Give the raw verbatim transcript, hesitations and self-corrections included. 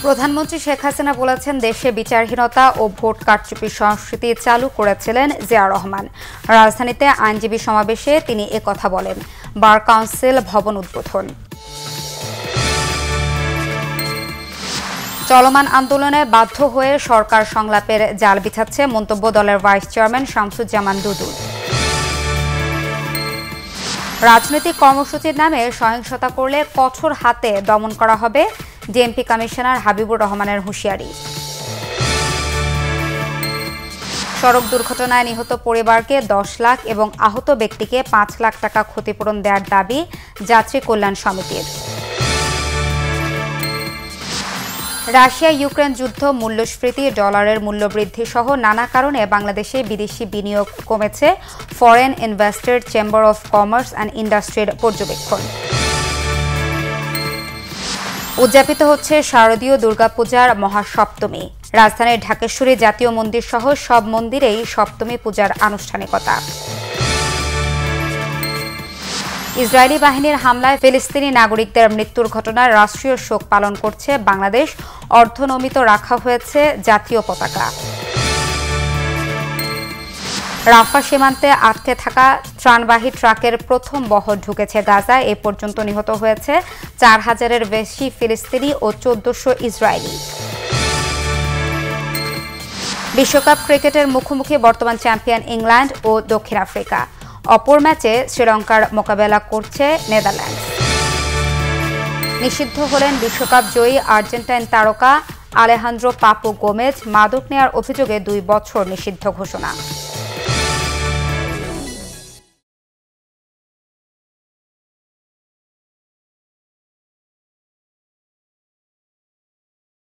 প্রধানমন্ত্রী শেখ হাসিনা বলেছেন, দেশে বিচারহীনতা ও ভোট কারচুপির সংস্কৃতি চালু করেছিলেন জিয়া রহমান। রাজধানীতে আইনজীবী সমাবেশে তিনি একথা বলেন। বার কাউন্সিল ভবন উদ্বোধন। চলমান আন্দোলনে বাধ্য হয়ে সরকার সংলাপের জাল বিছাচ্ছে মন্তব্য দলের ভাইস চেয়ারম্যান শামসুজ্জামান দুদু। রাজনৈতিক কর্মসূচির নামে সহিংসতা করলে কঠোর হাতে দমন করা হবে, ডিএমপি কমিশনার হাবিবুর রহমানের হুঁশিয়ারি। সড়ক দুর্ঘটনায় নিহত পরিবারকে দশ লাখ এবং আহত ব্যক্তিকে পাঁচ লাখ টাকা ক্ষতিপূরণ দেওয়ার দাবি যাত্রী কল্যাণ সমিতির। রাশিয়া ইউক্রেন যুদ্ধ, মূল্যস্ফীতি, ডলারের মূল্যবৃদ্ধি সহ নানা কারণে বাংলাদেশে বিদেশি বিনিয়োগ কমেছে, foreign investor chamber of commerce and ইন্ডাস্ট্রির পর্যবেক্ষণ। উদযাপিত হচ্ছে শারদীয় দুর্গাপূজার মহাসপ্তমী। রাজধানীর ঢাকেশ্বরী জাতীয় মন্দির সহ সব মন্দিরেই সপ্তমী পূজার আনুষ্ঠানিকতা। ইসরায়েলি বাহিনীর হামলায় ফিলিস্তিনি নাগরিকদের মৃত্যুর ঘটনায় রাষ্ট্রীয় শোক পালন করছে বাংলাদেশ। অর্ধনমিত রাখা হয়েছে জাতীয় পতাকা। রাফা সীমান্তে আটকে থাকা ত্রাণবাহী ট্রাকের প্রথম বহর ঢুকেছে গাজায়। এ পর্যন্ত নিহত হয়েছে চার হাজারের বেশি ফিলিস্তিনি ও চোদ্দশো ইসরায়েলি। বিশ্বকাপ ক্রিকেটের মুখোমুখি বর্তমান চ্যাম্পিয়ন ইংল্যান্ড ও দক্ষিণ আফ্রিকা। অপর ম্যাচে শ্রীলঙ্কার মোকাবেলা করছে নেদারল্যান্ডস। নিষিদ্ধ হলেন বিশ্বকাপ জয়ী আর্জেন্টাইন তারকা আলেহান্দ্রো পাপু গোমেজ। মাদক নেয়ার অভিযোগে দুই বছর নিষিদ্ধ ঘোষণা।